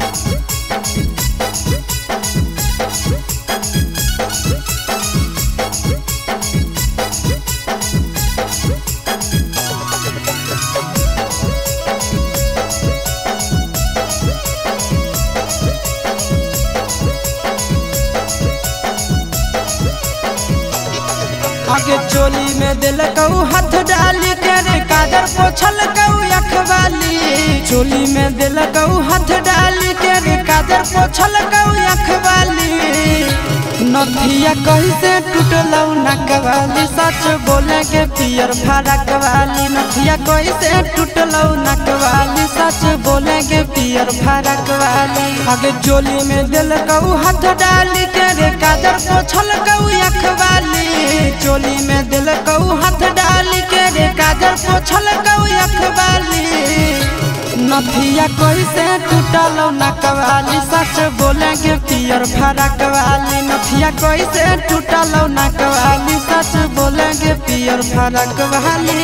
आगे चोली में दिल कऊ हाथ डाली के रे काजर पोछल कऊ अखबाली। चोली में दिल कऊ हाथ डाली के रे काजर पोछल कऊ अखबाली। नथिया कैसे टूटलौ नकवाली सच बोले के पियर फरक वाली। नथिया कैसे टूटलौ नकवाली सच बोले के पियर फरक वाली। आगे चोली में दिल कऊ हाथ डाली के रे काजर पोछल कऊ अखबाली। चोली में दिल कऊ हाथ डाली के रे काजर पोछल कऊ अखबाली। नथिया कैसे टूटलौ नकवाली सच बोलेंगे पियर फरक वाली। नथिया कैसे टूटलौ नकवाली सच बोलेंगे पियर फरक वाली।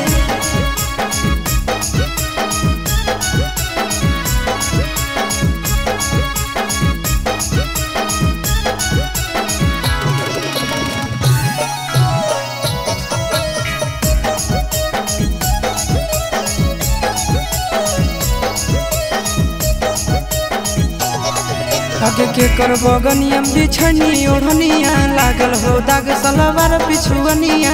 आगे के करबो गनियम बिछनिया ओढ़निया लागल हो दाग सलवार पिछुअनिया।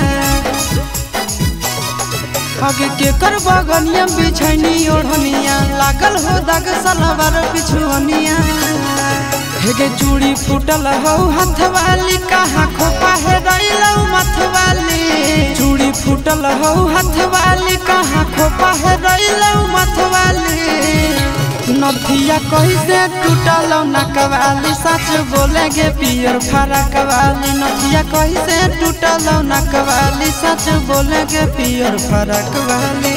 आगे के करबो गनियम बिछनिया ओढ़निया लागल हो दाग सलवार पिछुअनिया। हेगे चूड़ी फूटल हो हाथ वाली कहाँ खोपा है रैलौ मथ वाली। चूड़ी फूटल हो हाथ वाली कहाँ खोपा है रैलौ मथ वाली। नथिया कैसे टूटलौ नकवाली सच बोलेंगे पियर फरक वाली। नथिया कैसे टूटलौ नकवाली सच बोलेंगे पियर फरक वाली।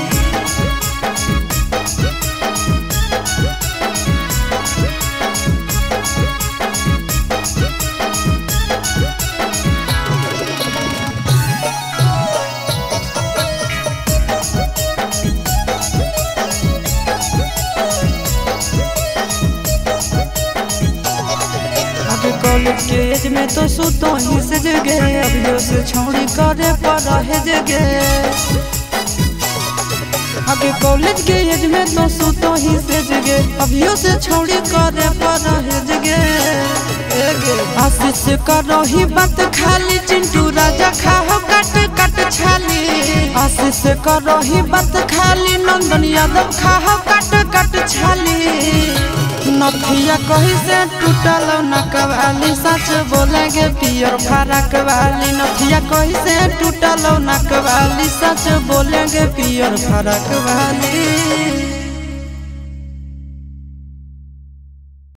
कॉलेज के एज में तो सुतो ही से जगे अभियो से छौड़ी करे पर है जगे। आगे कॉलेज के एज में तो सुतो ही से जगे अभियो से छौड़ी करे पर है जगे। आशीष करो ही बात खाली चिंटू राजा खाओ कट कट छाली। आशीष करो ही बात खाली नंदन यादव खाओ कट कट छाली। नथिया कैसे टूटलौ नकवाली सच बोलेंगे पियर फरक वाली। नथिया कैसे टूटलौ नकवाली सच बोलेंगे पियर फरक वाली।